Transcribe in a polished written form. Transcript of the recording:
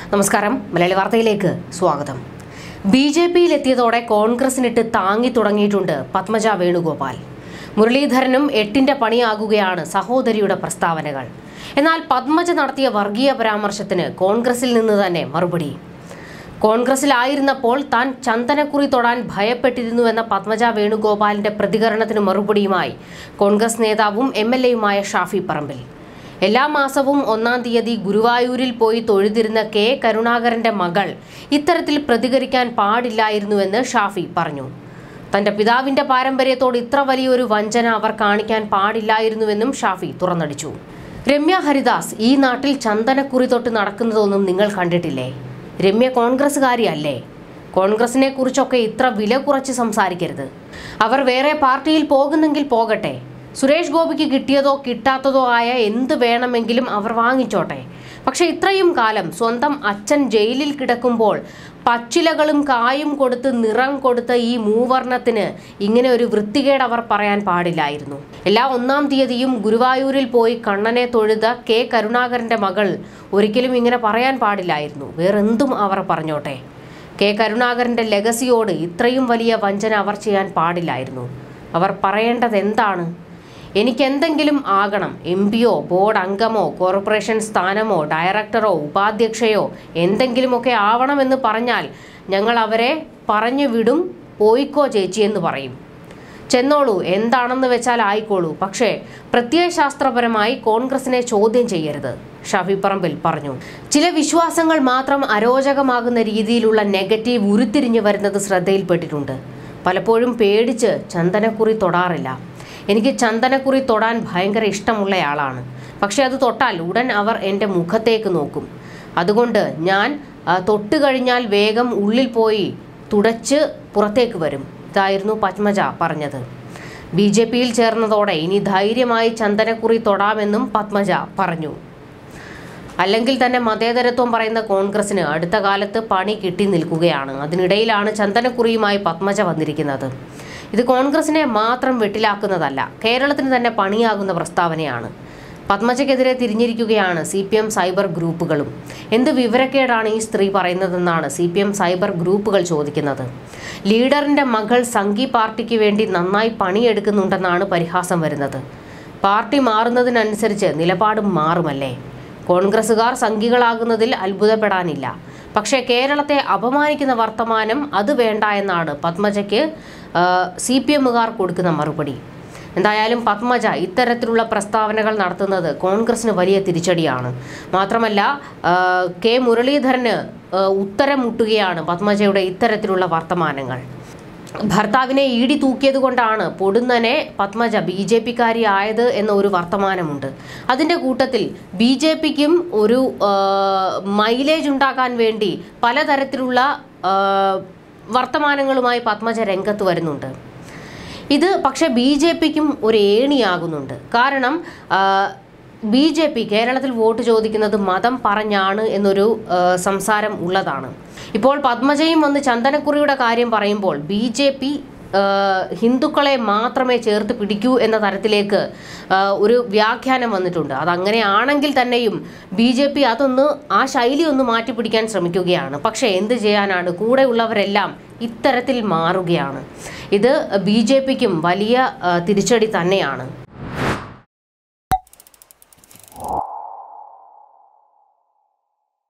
നമസ്കാരം, മലയാളി വാർത്തയിലേക്ക് സ്വാഗതം. ബിജെപിയിലെത്തിയതോടെ കോൺഗ്രസിനിട്ട് താങ്ങി തുടങ്ങിയിട്ടുണ്ട് പത്മജ വേണുഗോപാൽ. മുരളീധരനും എട്ടിന്റെ പണിയാകുകയാണ് സഹോദരിയുടെ പ്രസ്താവനകൾ. എന്നാൽ പത്മജ നടത്തിയ വർഗീയ പരാമർശത്തിന് കോൺഗ്രസിൽ നിന്ന് തന്നെ മറുപടി. കോൺഗ്രസിലായിരുന്നപ്പോൾ താൻ ചന്ദനക്കുറി തൊടാൻ ഭയപ്പെട്ടിരുന്നുവെന്ന പത്മജ വേണുഗോപാലിന്റെ പ്രതികരണത്തിന് മറുപടിയുമായി കോൺഗ്രസ് നേതാവും MLAയുമായ ഷാഫി പറമ്പിൽ. എല്ലാ മാസവും 1-ാം തീയതി ഗുരുവായൂരിൽ പോയി തൊഴുതിരുന്ന കെ കരുണാകരന്റെ മകൾ ഇത്തരത്തിൽ പ്രതികരിക്കാൻ പാടില്ലായിരുന്നുവെന്ന് ഷാഫി പറഞ്ഞു. തന്റെ പിതാവിന്റെ പാരമ്പര്യത്തോട് ഇത്ര വലിയൊരു വഞ്ചന അവർ കാണിക്കാൻ പാടില്ലായിരുന്നുവെന്നും ഷാഫി തുറന്നടിച്ചു. രമ്യ ഹരിദാസ് ഈ നാട്ടിൽ ചന്ദനക്കുറി തൊട്ട് നടക്കുന്നതൊന്നും നിങ്ങൾ കണ്ടിട്ടില്ലേ? രമ്യ കോൺഗ്രസ്സുകാരിയല്ലേ? കോൺഗ്രസിനെ കുറിച്ചൊക്കെ ഇത്ര വില കുറച്ച് സംസാരിക്കരുത്. അവർ വേറെ പാർട്ടിയിൽ പോകുന്നെങ്കിൽ പോകട്ടെ. സുരേഷ് ഗോപിക്ക് കിട്ടിയതോ കിട്ടാത്തതോ ആയ എന്ത് വേണമെങ്കിലും അവർ വാങ്ങിച്ചോട്ടെ. പക്ഷെ ഇത്രയും കാലം സ്വന്തം അച്ഛൻ ജയിലിൽ കിടക്കുമ്പോൾ പച്ചിലകളും കായും കൊടുത്ത് നിറം കൊടുത്ത ഈ മൂവർണ്ണത്തിന് ഇങ്ങനെ ഒരു വൃത്തികേട് അവർ പറയാൻ പാടില്ലായിരുന്നു. എല്ലാ 1-ാം തീയതിയും ഗുരുവായൂരിൽ പോയി കണ്ണനെ തൊഴുത കെ കരുണാകരന്റെ മകൾ ഒരിക്കലും ഇങ്ങനെ പറയാൻ പാടില്ലായിരുന്നു. വേറെന്തും അവർ പറഞ്ഞോട്ടെ. കെ കരുണാകരന്റെ ലെഗസിയോട് ഇത്രയും വലിയ വഞ്ചന അവർ ചെയ്യാൻ പാടില്ലായിരുന്നു. അവർ പറയേണ്ടത് എന്താണ്? എനിക്കെന്തെങ്കിലും ആകണം, MPയോ ബോർഡ് അംഗമോ കോർപ്പറേഷൻ സ്ഥാനമോ ഡയറക്ടറോ ഉപാധ്യക്ഷയോ എന്തെങ്കിലുമൊക്കെ ആവണമെന്ന് പറഞ്ഞാൽ ഞങ്ങൾ അവരെ പറഞ്ഞു വിടും. പോയിക്കോ ചേച്ചി എന്ന് പറയും. ചെന്നോളൂ, എന്താണെന്ന് വെച്ചാൽ ആയിക്കോളൂ. പക്ഷേ പ്രത്യയശാസ്ത്രപരമായി കോൺഗ്രസിനെ ചോദ്യം ചെയ്യരുത്, ഷാഫി പറമ്പിൽ പറഞ്ഞു. ചില വിശ്വാസങ്ങൾ മാത്രം അരോചകമാകുന്ന രീതിയിലുള്ള നെഗറ്റീവ് ഉരുത്തിരിഞ്ഞു വരുന്നത് ശ്രദ്ധയിൽപ്പെട്ടിട്ടുണ്ട്. പലപ്പോഴും പേടിച്ച് ചന്ദനക്കുറി തൊടാറില്ല. എനിക്ക് ചന്ദനക്കുറി തൊടാൻ ഭയങ്കര ഇഷ്ടമുള്ളയാളാണ്. പക്ഷെ അത് തൊട്ടാൽ ഉടൻ അവർ എൻ്റെ മുഖത്തേക്ക് നോക്കും. അതുകൊണ്ട് ഞാൻ തൊട്ട് കഴിഞ്ഞാൽ വേഗം ഉള്ളിൽ പോയി തുടച്ച് പുറത്തേക്ക് വരും. ഇതായിരുന്നു പത്മജ പറഞ്ഞത്. BJPയിൽ ചേർന്നതോടെ ഇനി ധൈര്യമായി ചന്ദനക്കുറി തൊടാമെന്നും പത്മജ പറഞ്ഞു. അല്ലെങ്കിൽ തന്നെ മതേതരത്വം പറയുന്ന കോൺഗ്രസിന് അടുത്ത കാലത്ത് പണി കിട്ടി നിൽക്കുകയാണ്. അതിനിടയിലാണ് ചന്ദനക്കുറിയുമായി പത്മജ വന്നിരിക്കുന്നത്. ഇത് കോൺഗ്രസിനെ മാത്രം വെട്ടിലാക്കുന്നതല്ല, കേരളത്തിന് തന്നെ പണിയാകുന്ന പ്രസ്താവനയാണ്. പത്മജയ്ക്കെതിരെ തിരിഞ്ഞിരിക്കുകയാണ് CPM സൈബർ ഗ്രൂപ്പുകളും. എന്ത് വിവരക്കേടാണ് ഈ സ്ത്രീ പറയുന്നതെന്നാണ് CPM സൈബർ ഗ്രൂപ്പുകൾ ചോദിക്കുന്നത്. ലീഡറിന്റെ മകൾ സംഘി പാർട്ടിക്ക് വേണ്ടി നന്നായി പണിയെടുക്കുന്നുണ്ടെന്നാണ് പരിഹാസം വരുന്നത്. പാർട്ടി മാറുന്നതിനനുസരിച്ച് നിലപാടും മാറുമല്ലേ? കോൺഗ്രസുകാർ സംഘികളാകുന്നതിൽ അത്ഭുതപ്പെടാനില്ല. പക്ഷേ കേരളത്തെ അപമാനിക്കുന്ന വർത്തമാനം അത് വേണ്ട എന്നാണ് പത്മജയ്ക്ക് CPMകാർ കൊടുക്കുന്ന മറുപടി. എന്തായാലും പത്മജ ഇത്തരത്തിലുള്ള പ്രസ്താവനകൾ നടത്തുന്നത് കോൺഗ്രസിന് വലിയ തിരിച്ചടിയാണ്. മാത്രമല്ല കെ മുരളീധരന് ഉത്തരം മുട്ടുകയാണ് പത്മജയുടെ ഇത്തരത്തിലുള്ള വർത്തമാനങ്ങൾ. ഭർത്താവിനെ ഈടി തൂക്കിയത് കൊണ്ടാണ് പൊടുന്നനെ പത്മജ BJPക്കാരി ആയത് എന്ന ഒരു വർത്തമാനമുണ്ട്. അതിൻ്റെ കൂട്ടത്തിൽ BJPക്കും ഒരു മൈലേജ് ഉണ്ടാക്കാൻ വേണ്ടി പലതരത്തിലുള്ള വർത്തമാനങ്ങളുമായി പത്മജ രംഗത്ത് വരുന്നുണ്ട്. ഇത് പക്ഷേ BJPക്കും ഒരു ഏണിയാകുന്നുണ്ട്. കാരണം BJP കേരളത്തിൽ വോട്ട് ചോദിക്കുന്നത് മതം പറഞ്ഞാണ് എന്നൊരു സംസാരം ഉള്ളതാണ്. ഇപ്പോൾ പത്മജയും വന്ന് ചന്ദനക്കുറിയുടെ കാര്യം പറയുമ്പോൾ BJP ഹിന്ദുക്കളെ മാത്രമേ ചേർത്ത് പിടിക്കൂ എന്ന തരത്തിലേക്ക് ഒരു വ്യാഖ്യാനം വന്നിട്ടുണ്ട്. അതങ്ങനെയാണെങ്കിൽ തന്നെയും BJP അതൊന്ന് ആ ശൈലി ഒന്ന് മാറ്റിപ്പിടിക്കാൻ ശ്രമിക്കുകയാണ്. പക്ഷേ എന്ത് ചെയ്യാനാണ്, കൂടെയുള്ളവരെല്ലാം ഇത്തരത്തിൽ മാറുകയാണ്. ഇത് BJPക്കും വലിയ തിരിച്ചടി തന്നെയാണ്.